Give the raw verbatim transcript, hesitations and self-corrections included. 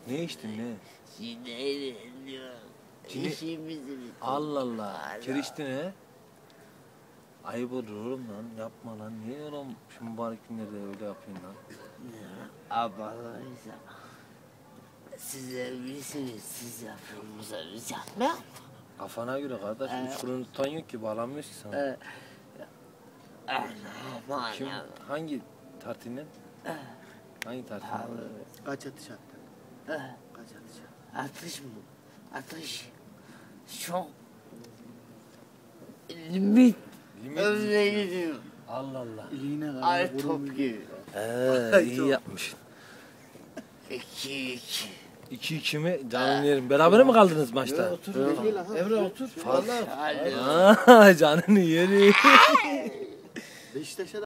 Ne içtin ne? Cineyle diyor. Cine- İşimizi bitirdik. Allah Allah. Kiriştin he? Ayıp olur oğlum lan. Yapma lan. Niye oğlum şu mübarek günlerde öyle yapıyorsun lan? Abalaysa. Siz evlisiniz. Siz yapıyorsunuz. Biz yapmıyor mu? Kafana göre kardeş. Ee, Üç kurunu tutan yok ki. Bağlanmıyoruz ki sana. Ee, Aman Kim? ya. Hangi tartinin? Hangi tartinin? Kaç atış attın? Ee, Kaç atış attın? Atış mı? Atış. Çok. Limit. Limit. Öyle gidiyor. Allah Allah. İliğine kadar Ay vurmuş. top gibi. Ee, iyi Çok. yapmışsın. İki iki. İki iki mi? Canım yerim. Beraber mi kaldınız maçta? Otur. Emre otur. Hadi. Aa, canını yerim. Beşiktaş'a